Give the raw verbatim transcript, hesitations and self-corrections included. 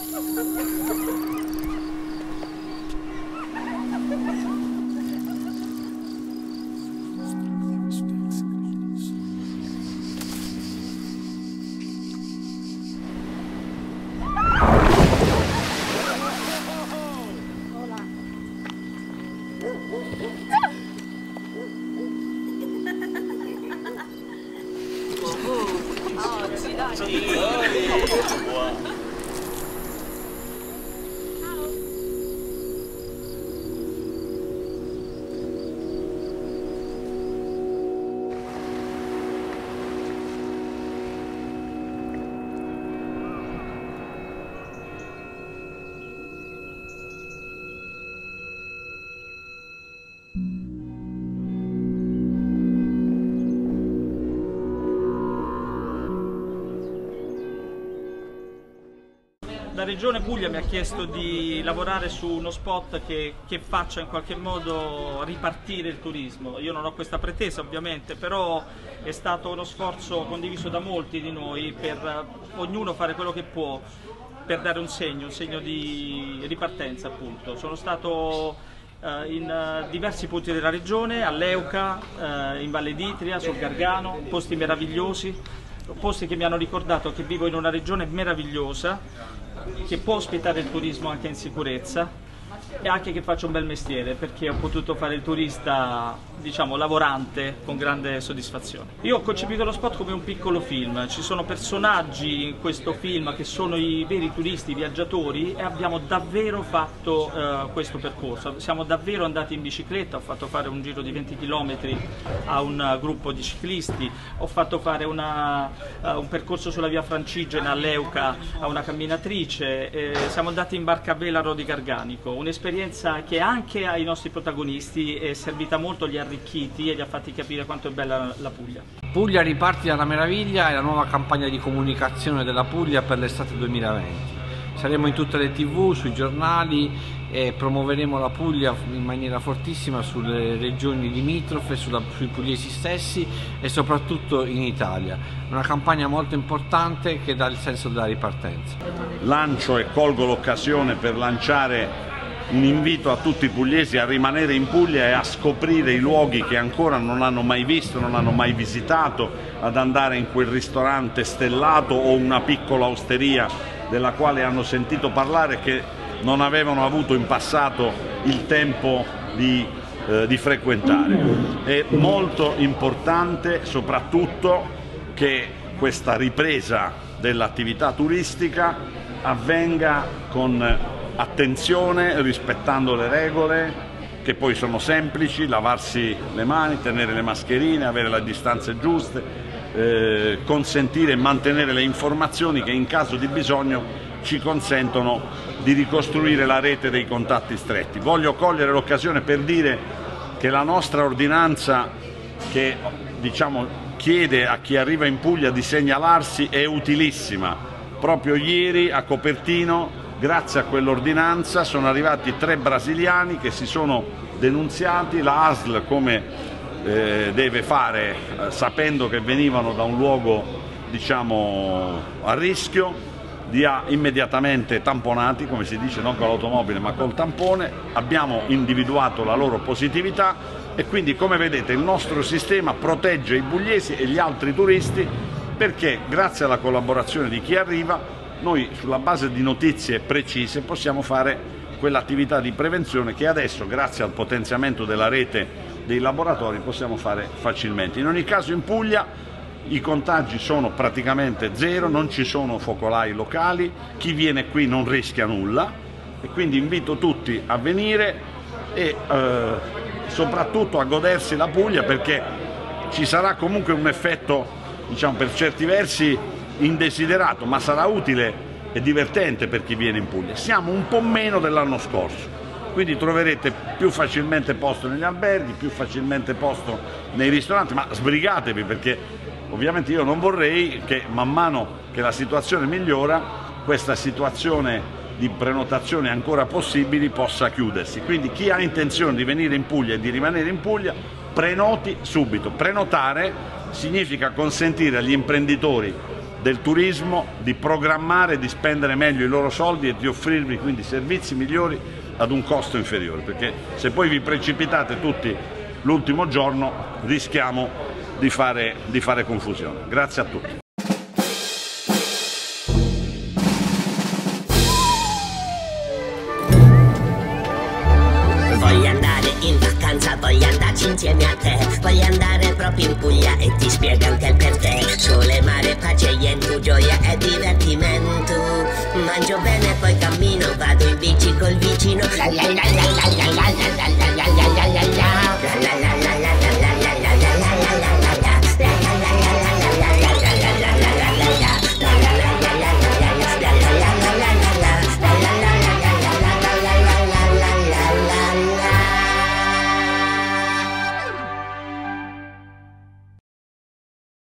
La Regione Puglia mi ha chiesto di lavorare su uno spot che, che faccia in qualche modo ripartire il turismo. Io non ho questa pretesa ovviamente, però è stato uno sforzo condiviso da molti di noi per ognuno fare quello che può per dare un segno, un segno di ripartenza appunto. Sono stato eh, in eh, diversi punti della Regione, a Leuca, eh, in Valle d'Itria, sul Gargano, posti meravigliosi, posti che mi hanno ricordato che vivo in una regione meravigliosa, che può ospitare il turismo anche in sicurezza e anche che faccio un bel mestiere, perché ho potuto fare il turista, diciamo, lavorante con grande soddisfazione. Io ho concepito lo spot come un piccolo film, ci sono personaggi in questo film che sono i veri turisti, i viaggiatori, e abbiamo davvero fatto uh, questo percorso. Siamo davvero andati in bicicletta, ho fatto fare un giro di venti chilometri a un uh, gruppo di ciclisti, ho fatto fare una, uh, un percorso sulla via Francigena a Leuca a una camminatrice, e siamo andati in barca a vela a Rodi Garganico, un'esperienza che anche ai nostri protagonisti è servita molto, li ha arricchiti e li ha fatti capire quanto è bella la Puglia. Puglia riparti dalla meraviglia è la nuova campagna di comunicazione della Puglia per l'estate duemilaventi. Saremo in tutte le tv, sui giornali e promuoveremo la Puglia in maniera fortissima sulle regioni limitrofe, sulla, sui pugliesi stessi e soprattutto in Italia. Una campagna molto importante che dà il senso della ripartenza. Lancio e colgo l'occasione per lanciare un invito a tutti i pugliesi a rimanere in Puglia e a scoprire i luoghi che ancora non hanno mai visto, non hanno mai visitato, ad andare in quel ristorante stellato o una piccola osteria della quale hanno sentito parlare che non avevano avuto in passato il tempo di, eh, di frequentare. È molto importante soprattutto che questa ripresa dell'attività turistica avvenga con attenzione, rispettando le regole che poi sono semplici: lavarsi le mani, tenere le mascherine, avere le distanze giuste, eh, consentire e mantenere le informazioni che in caso di bisogno ci consentono di ricostruire la rete dei contatti stretti. Voglio cogliere l'occasione per dire che la nostra ordinanza, che diciamo chiede a chi arriva in Puglia di segnalarsi, è utilissima. Proprio ieri a Copertino, grazie a quell'ordinanza, sono arrivati tre brasiliani che si sono denunziati, la A S L come eh, deve fare, eh, sapendo che venivano da un luogo diciamo a rischio, li ha immediatamente tamponati, come si dice, non con l'automobile ma col tampone. Abbiamo individuato la loro positività e quindi, come vedete, il nostro sistema protegge i pugliesi e gli altri turisti, perché grazie alla collaborazione di chi arriva noi, sulla base di notizie precise, possiamo fare quell'attività di prevenzione che adesso, grazie al potenziamento della rete dei laboratori, possiamo fare facilmente. In ogni caso in Puglia i contagi sono praticamente zero, non ci sono focolai locali, chi viene qui non rischia nulla e quindi invito tutti a venire e eh, soprattutto a godersi la Puglia, perché ci sarà comunque un effetto, diciamo, per certi versi indesiderato, ma sarà utile e divertente per chi viene in Puglia. Siamo un po' meno dell'anno scorso, quindi troverete più facilmente posto negli alberghi, più facilmente posto nei ristoranti, ma sbrigatevi, perché ovviamente io non vorrei che man mano che la situazione migliora questa situazione di prenotazioni ancora possibili possa chiudersi. Quindi chi ha intenzione di venire in Puglia e di rimanere in Puglia, prenoti subito. Prenotare significa consentire agli imprenditori del turismo, di programmare, di spendere meglio i loro soldi e di offrirvi quindi servizi migliori ad un costo inferiore, perché se poi vi precipitate tutti l'ultimo giorno rischiamo di fare, di fare confusione. Grazie a tutti. Voglio andare in vacanza, voglio andarci insieme a te. Voglio andare proprio in Puglia e ti spiego anche il perché. Sole, mare, pace, ientu, gioia e divertimento. Mangio bene, poi cammino, vado in bici col vicino. La la la la la la la la la.